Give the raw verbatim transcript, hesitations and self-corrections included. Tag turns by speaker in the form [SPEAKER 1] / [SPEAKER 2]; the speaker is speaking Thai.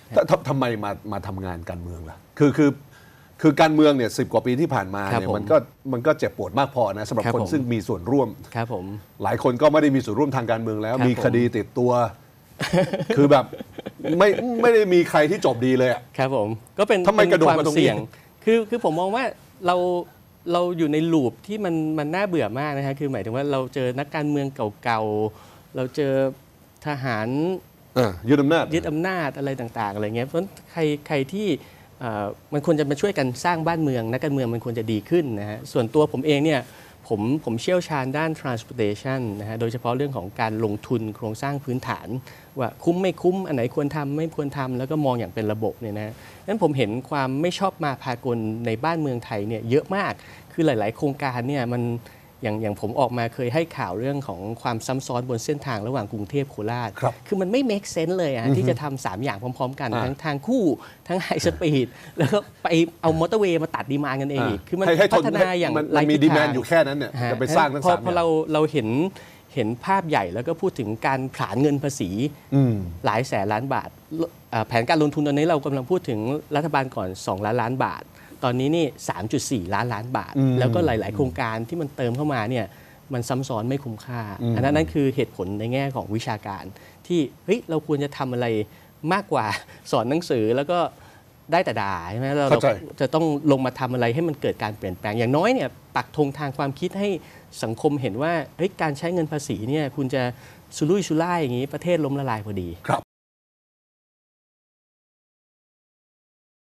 [SPEAKER 1] ทำไมมามาทำงานการเมืองล่ะคือคือคือการเมืองเนี่ยสิบกว่าปีที่ผ่านมาเนี่ยมันก็มันก็เจ็บปวดมากพอนะสำหรับคนซึ่งมีส่วนร่วม
[SPEAKER 2] ครับผม
[SPEAKER 1] หลายคนก็ไม่ได้มีส่วนร่วมทางการเมืองแล้วมีคดีติดตัว คือแบบไม่ไม่ได้มีใครที่จบดีเลยอ่ะ
[SPEAKER 2] ครับผมก็เป็น
[SPEAKER 1] ทำไมกระโดดมาตรงนี้
[SPEAKER 2] คือคือผมมองว่าเราเราอยู่ในลูปที่มันมันน่าเบื่อมากนะฮะคือหมายถึงว่าเราเจอนักการเมืองเก่าๆเราเจอทหาร
[SPEAKER 1] ยึดอำนาจ
[SPEAKER 2] ยึดอำนาจอะไรต่างๆอะไรเงี้ยเพราะใครใครที่มันควรจะมาช่วยกันสร้างบ้านเมืองนักการเมืองมันควรจะดีขึ้นนะฮะส่วนตัวผมเองเนี่ยผมผมเชี่ยวชาญด้าน transportation นะฮะโดยเฉพาะเรื่องของการลงทุนโครงสร้างพื้นฐานว่าคุ้มไม่คุ้มอันไหนควรทำไม่ควรทำแล้วก็มองอย่างเป็นระบบเนี่ยนะนั้นผมเห็นความไม่ชอบมาพากลในบ้านเมืองไทยเนี่ยเยอะมากคือหลายๆโครงการเนี่ยมันอย่างอย่างผมออกมาเคยให้ข่าวเรื่องของความซ้ำซ้อนบนเส้นทางระหว่างกรุงเทพโคราช
[SPEAKER 1] ครับ
[SPEAKER 2] คือมันไม่ make sense เลยอะที่จะทำสามอย่างพร้อมๆกันทั้งทางคู่ทั้งไฮสปีดแล้วก็ไปเอามอเตอร์เวย์มาตัดดีมานด์กันเองอีกคือมันพัฒนาอย่าง
[SPEAKER 1] ไรมีดีมานด์อยู่แค่นั้นเนี่ยจะไปสร้างทั้งสามอย่าง
[SPEAKER 2] พอเราเราเห็นเห็นภาพใหญ่แล้วก็พูดถึงการผลาญเงินภาษีหลายแสนล้านบาทแผนการลงทุนตอนนี้เรากำลังพูดถึงรัฐบาลก่อนสองล้านล้านบาทตอนนี้นี่ สามจุดสี่ ล้านล้านบาทแล้วก็หลายๆโครงการที่มันเติมเข้ามาเนี่ยมันซ้ำซ้อนไม่คุ้มค่าอันนั้นนั่นคือเหตุผลในแง่ของวิชาการที่เฮ้ยเราควรจะทำอะไรมากกว่าสอนหนังสือแล้วก็ได้แต่ด่าใช่ไหมเราจะต้องลงมาทำอะไรให้มันเกิดการเปลี่ยนแปลงอย่างน้อยเนี่ยปักธงทางความคิดให้สังคมเห็นว่าเฮ้ยการใช้เงินภาษีเนี่ยคุณจะสุรุ่ยสุร่ายอย่างนี้ประเทศล้มละลายพอดี
[SPEAKER 1] ครับ